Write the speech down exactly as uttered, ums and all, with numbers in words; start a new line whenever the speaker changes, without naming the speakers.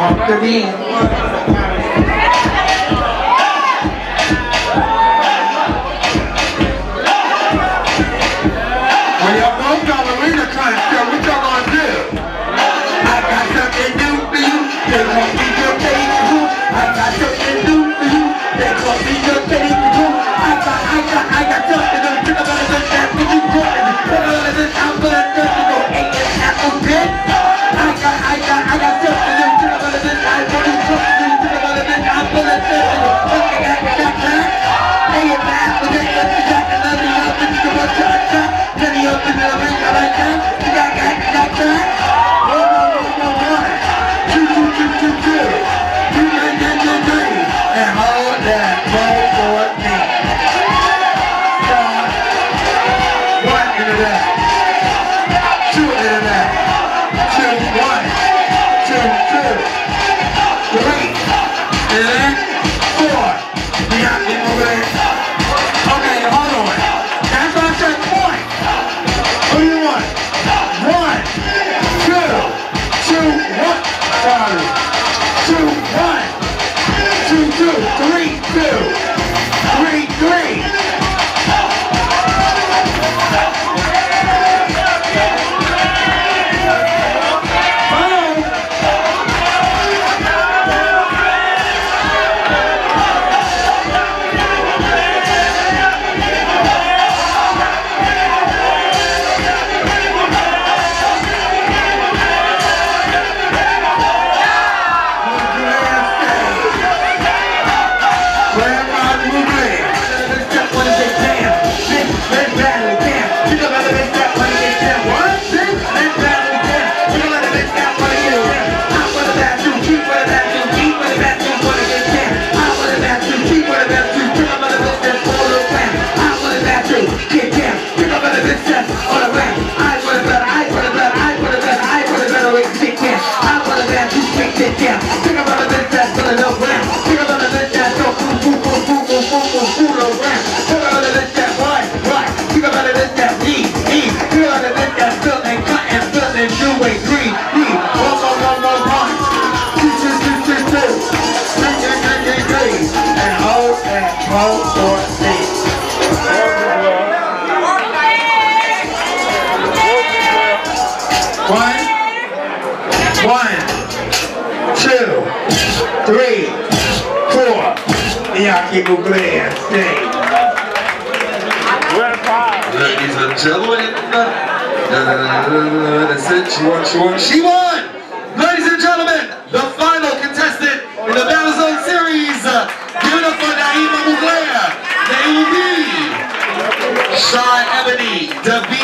Off the beat. Well, y'all both ballerina trying to show what y'all gonna do. I got something new for you. They call me your baby boo. I got something new for you. They call me your baby boo. I got, I got, I got something new. Think about it, that's what you want. Think about it, that's how good it does. You go eight and apple pit. I got, I got, I got something new. Think about it, that's how good it does. Think about it, that's how good it does. Okay, I got that back. Pay it back. But then you got to love me up and you can watch your shot. Then you open the ring, I like that. You got that, you got that. One, one, one, one, one. Two, two, two, two, two. Three, nine, nine, nine, nine. And hold that roll for me. Start. One into that. Two into that. Two, one. Two, two. Three. And then four. We got me moving. Okay, hold on. That's what I said. Point. Who do you want? One, two, two, one. Sorry. Two, one. Two, two, three, two. Three, three. One, one, two, three, four. Y'all keep moving. Stay. Ladies and gentlemen, that's it. She won, she won, she won! Ladies and gentlemen, the final contestant in the Battle Zone series, give it up for Naima Mugler. They will be Shy Ebony,